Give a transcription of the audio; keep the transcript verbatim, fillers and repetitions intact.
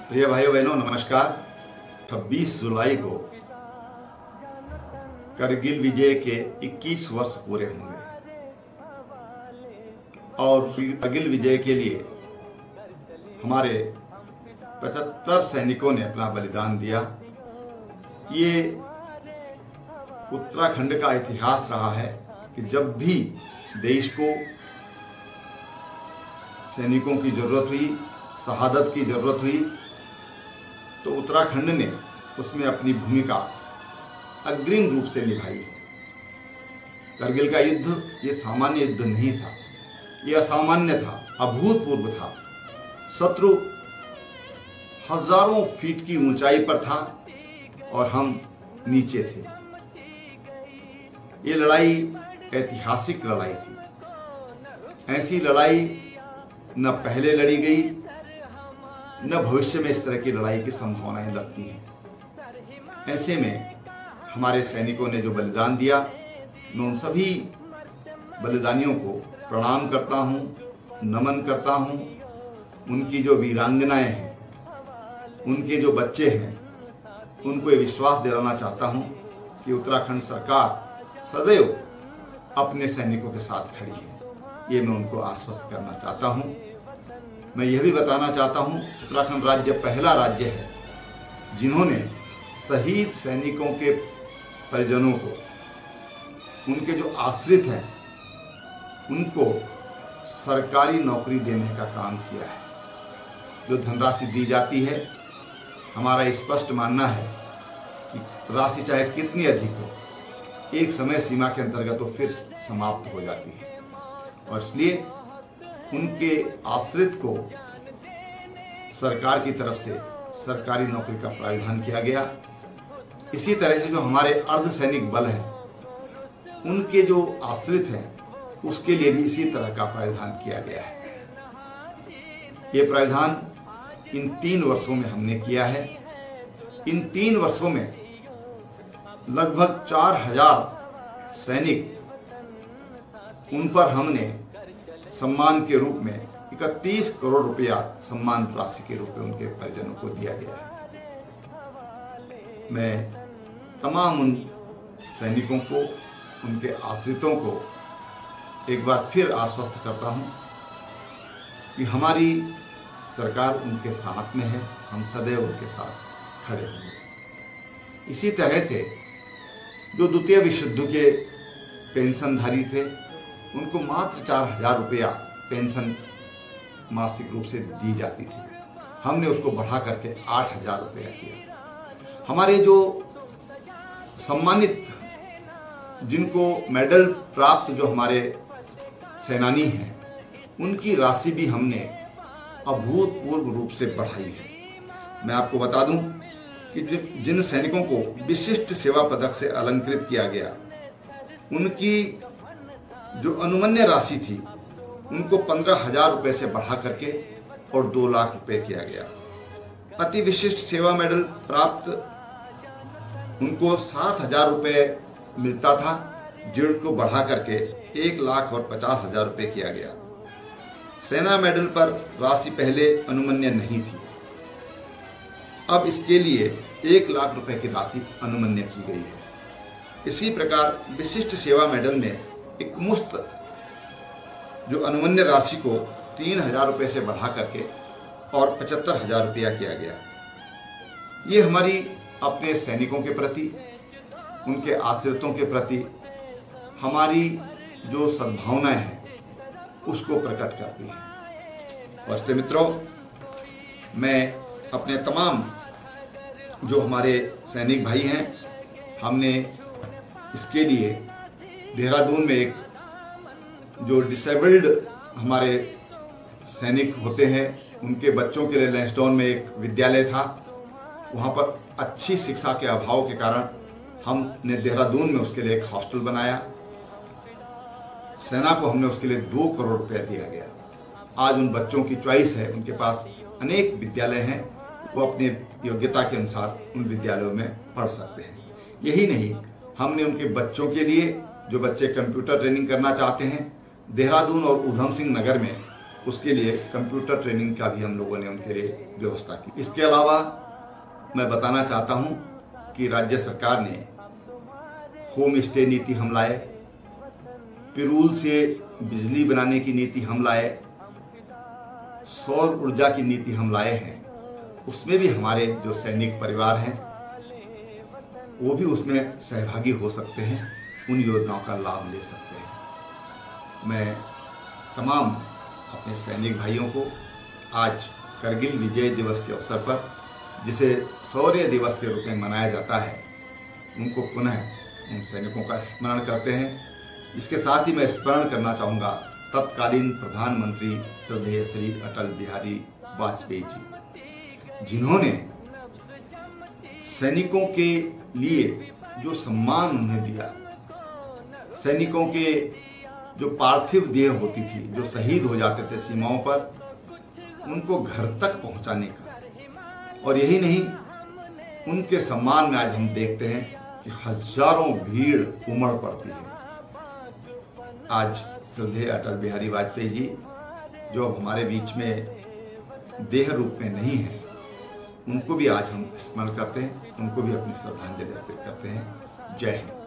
प्रिय भाइयों बहनों नमस्कार। छब्बीस जुलाई को करगिल विजय के इक्कीस वर्ष पूरे होंगे और करगिल विजय के लिए हमारे पचहत्तर सैनिकों ने अपना बलिदान दिया। ये उत्तराखंड का इतिहास रहा है कि जब भी देश को सैनिकों की जरूरत हुई, शहादत की जरूरत हुई, तो उत्तराखंड ने उसमें अपनी भूमिका अग्रिम रूप से निभाई है। करगिल का युद्ध ये सामान्य युद्ध नहीं था, ये असामान्य था, अभूतपूर्व था। शत्रु हजारों फीट की ऊंचाई पर था और हम नीचे थे। ये लड़ाई ऐतिहासिक लड़ाई थी। ऐसी लड़ाई न पहले लड़ी गई, न भविष्य में इस तरह की लड़ाई की संभावनाएं लगती हैं। ऐसे में हमारे सैनिकों ने जो बलिदान दिया, मैं उन सभी बलिदानियों को प्रणाम करता हूं, नमन करता हूं। उनकी जो वीरांगनाएं हैं, उनके जो बच्चे हैं, उनको ये विश्वास दिलाना चाहता हूं कि उत्तराखंड सरकार सदैव अपने सैनिकों के साथ खड़ी है। ये मैं उनको आश्वस्त करना चाहता हूं। मैं यह भी बताना चाहता हूं, उत्तराखंड राज्य पहला राज्य है जिन्होंने शहीद सैनिकों के परिजनों को, उनके जो आश्रित हैं, उनको सरकारी नौकरी देने का काम किया है। जो धनराशि दी जाती है, हमारा स्पष्ट मानना है कि राशि चाहे कितनी अधिक हो, एक समय सीमा के अंतर्गत तो फिर समाप्त हो जाती है और इसलिए उनके आश्रित को सरकार की तरफ से सरकारी नौकरी का प्रावधान किया गया। इसी तरह से जो हमारे अर्धसैनिक बल हैं, उनके जो आश्रित हैं, उसके लिए भी इसी तरह का प्रावधान किया गया है। ये प्रावधान इन तीन वर्षों में हमने किया है। इन तीन वर्षों में लगभग चार हजार सैनिक, उन पर हमने सम्मान के रूप में इकतीस करोड़ रुपया सम्मान राशि के रूप में उनके परिजनों को दिया गया है। मैं तमाम उन सैनिकों को, उनके आश्रितों को एक बार फिर आश्वस्त करता हूं कि हमारी सरकार उनके साथ में है, हम सदैव उनके साथ खड़े होंगे। इसी तरह से जो द्वितीय विश्व युद्ध के पेंशनधारी थे, उनको मात्र चार हजार रुपया पेंशन मासिक रूप से दी जाती थी। हमने उसको बढ़ा करके आठ हजार रुपया किया। हमारे जो सम्मानित, जिनको मेडल प्राप्त जो हमारे सेनानी हैं, उनकी राशि भी हमने अभूतपूर्व रूप से बढ़ाई है। मैं आपको बता दूं कि जिन सैनिकों को विशिष्ट सेवा पदक से अलंकृत किया गया, उनकी जो अनुमन्य राशि थी, उनको पंद्रह हजार रुपए से बढ़ा करके और दो लाख रुपए किया गया। अति विशिष्ट सेवा मेडल प्राप्त उनको सात हजार रुपए मिलता था, जिनको बढ़ा करके एक लाख और पचास हजार रुपए किया गया। सेना मेडल पर राशि पहले अनुमन्य नहीं थी, अब इसके लिए एक लाख रुपए की राशि अनुमन्य की गई है। इसी प्रकार विशिष्ट सेवा मेडल में एक मुफ्त जो अनुमन्य राशि को तीन हजार रुपये से बढ़ा करके और पचहत्तर हजार रुपया किया गया। ये हमारी अपने सैनिकों के प्रति, उनके आश्रितों के प्रति हमारी जो सद्भावनाएं हैं, उसको प्रकट करती है। और इसलिए मित्रों, मैं अपने तमाम जो हमारे सैनिक भाई हैं, हमने इसके लिए देहरादून में एक जो डिसेबल्ड हमारे सैनिक होते हैं, उनके बच्चों के लिए लैंसडाउन में एक विद्यालय था। वहाँ पर अच्छी शिक्षा के अभाव के कारण हमने देहरादून में उसके लिए एक हॉस्टल बनाया। सेना को हमने उसके लिए दो करोड़ रुपया दिया गया। आज उन बच्चों की चॉइस है, उनके पास अनेक विद्यालय हैं, वो अपने योग्यता के अनुसार उन विद्यालयों में पढ़ सकते हैं। यही नहीं, हमने उनके बच्चों के लिए, जो बच्चे कंप्यूटर ट्रेनिंग करना चाहते हैं, देहरादून और ऊधम सिंह नगर में उसके लिए कंप्यूटर ट्रेनिंग का भी हम लोगों ने उनके लिए व्यवस्था की। इसके अलावा मैं बताना चाहता हूं कि राज्य सरकार ने होम स्टे नीति हम लाए, पिरूल से बिजली बनाने की नीति हम लाए, सौर ऊर्जा की नीति हम लाए हैं। उसमें भी हमारे जो सैनिक परिवार हैं वो भी उसमें सहभागी हो सकते हैं, उन योजनाओं का लाभ ले सकते हैं। मैं तमाम अपने सैनिक भाइयों को आज करगिल विजय दिवस के अवसर पर, जिसे शौर्य दिवस के रूप में मनाया जाता है, उनको पुनः उन सैनिकों का स्मरण करते हैं। इसके साथ ही मैं स्मरण करना चाहूँगा तत्कालीन प्रधानमंत्री श्रद्धेय श्री अटल बिहारी वाजपेयी जी, जिन्होंने सैनिकों के लिए जो सम्मान उन्हें दिया, सैनिकों के जो पार्थिव देह होती थी, जो शहीद हो जाते थे सीमाओं पर, उनको घर तक पहुंचाने का। और यही नहीं, उनके सम्मान में आज हम देखते हैं कि हजारों भीड़ उमड़ पड़ती है। आज श्रद्धेय अटल बिहारी वाजपेयी जी, जो अब हमारे बीच में देह रूप में नहीं है, उनको भी आज हम स्मरण करते हैं, उनको भी अपनी श्रद्धांजलि अर्पित करते हैं। जय हिंद।